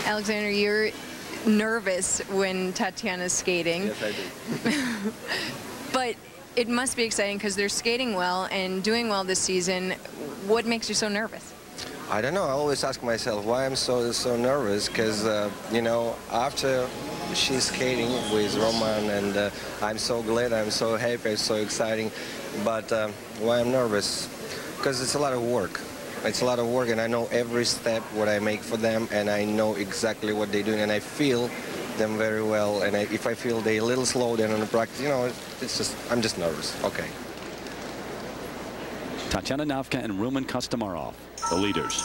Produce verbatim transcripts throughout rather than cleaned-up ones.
Alexander, you're nervous when Tatiana's skating. Yes, I do. But it must be exciting because they're skating well and doing well this season. What makes you so nervous? I don't know. I always ask myself why I'm so so nervous because, uh, you know, after she's skating with Roman, and uh, I'm so glad, I'm so happy, it's so exciting. But uh, why I'm nervous? Because it's a lot of work. It's a lot of work, and I know every step what I make for them, and I know exactly what they're doing, and I feel them very well. And I, if I feel they're a little slow then on the practice, you know, it's just I'm just nervous. Okay. Tatiana Navka and Roman Kostomarov, the leaders.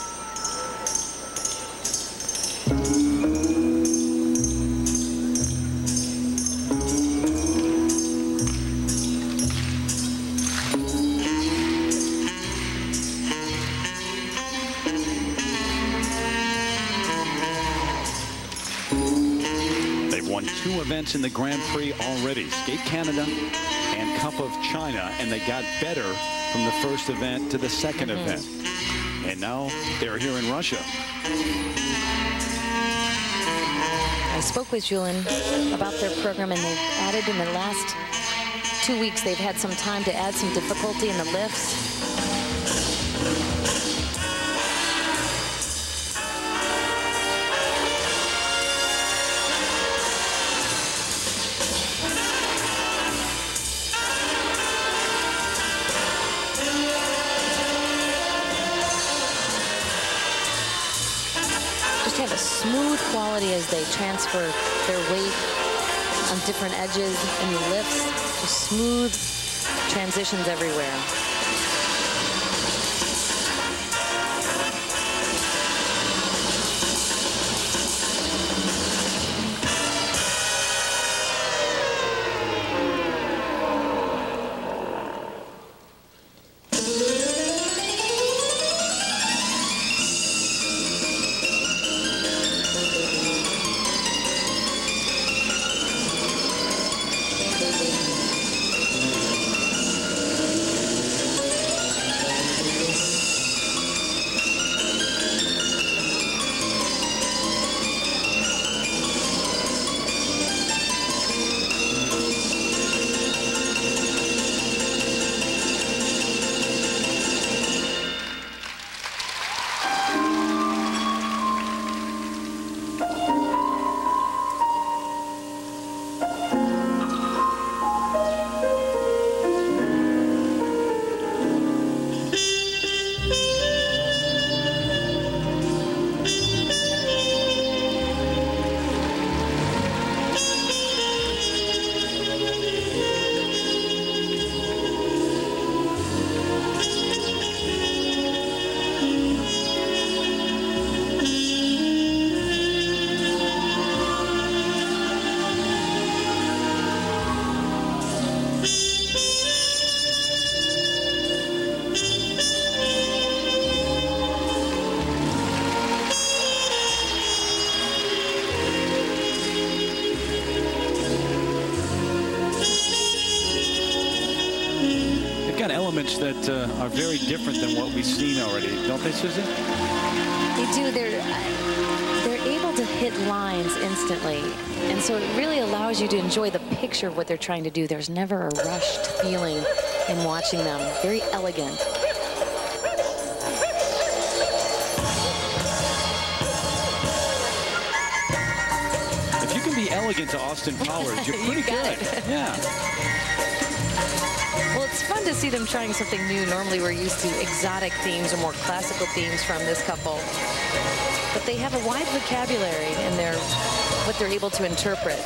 They've won two events in the Grand Prix already, Skate Canada and Cup of China, and they got better from the first event to the second mm-hmm. event. And now they're here in Russia. I spoke with Julien about their program, and they've added in the last two weeks, they've had some time to add some difficulty in the lifts. Have a smooth quality as they transfer their weight on different edges and the lifts. Just smooth transitions everywhere. Elements that uh, are very different than what we've seen already, don't they, Susan? They do. They're uh, they're able to hit lines instantly, and so it really allows you to enjoy the picture of what they're trying to do. There's never a rushed feeling in watching them. Very elegant. If you can be elegant to Austin Powers, you're pretty you good. Yeah. Well, it's fun to see them trying something new. Normally we're used to exotic themes or more classical themes from this couple. But they have a wide vocabulary in their what they're able to interpret.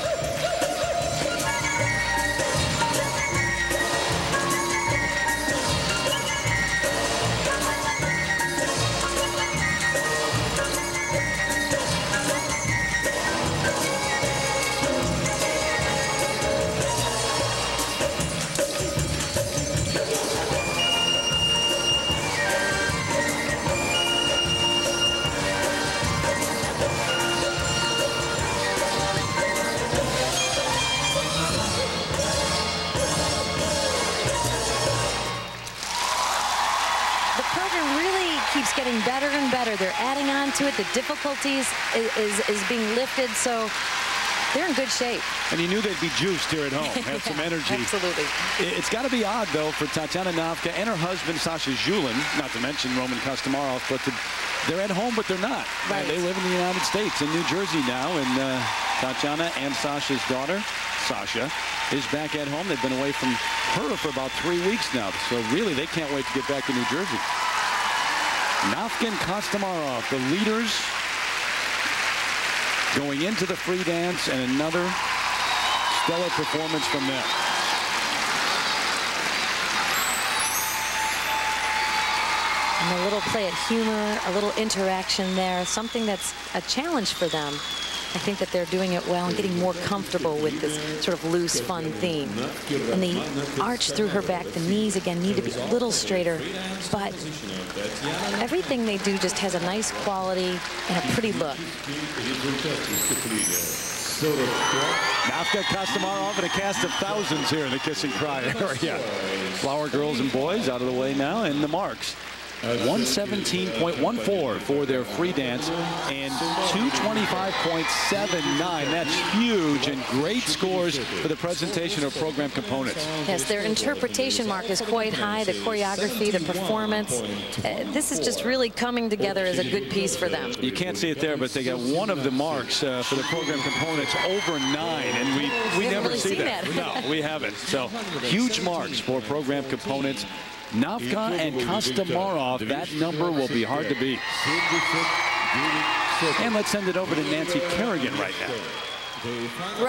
keeps getting better and better. They're adding on to it. The difficulties is, is, is being lifted, so they're in good shape. And you knew they'd be juiced here at home, have some energy. Absolutely. It's got to be odd, though, for Tatiana Navka and her husband, Sasha Zulin, not to mention Roman Kostomarov, but to, they're at home, but they're not. Right. They live in the United States, in New Jersey now, and uh, Tatiana and Sasha's daughter, Sasha, is back at home. They've been away from her for about three weeks now, so really they can't wait to get back to New Jersey. Navka and Kostomarov, the leaders, going into the free dance, and another stellar performance from them. And a little play at humor, a little interaction there, something that's a challenge for them. I think that they're doing it well and getting more comfortable with this sort of loose, fun theme. And the arch through her back, the knees, again, need to be a little straighter. But everything they do just has a nice quality and a pretty look. Navka, Kostomarov, and a cast of thousands here in the Kiss and Cry area. Flower girls and boys out of the way now, and the marks. one seventeen point one four for their free dance and two twenty-five point seven nine. That's huge, and great scores for the presentation of program components. Yes, their interpretation mark is quite high. The choreography, the performance. Uh, this is just really coming together as a good piece for them. You can't see it there, but they got one of the marks uh, for the program components over nine, and we, we, we never really see that. that. No, we haven't. So huge marks for program components. Navka and Kostomarov, that number will be hard to beat. And let's send it over to Nancy Kerrigan right now.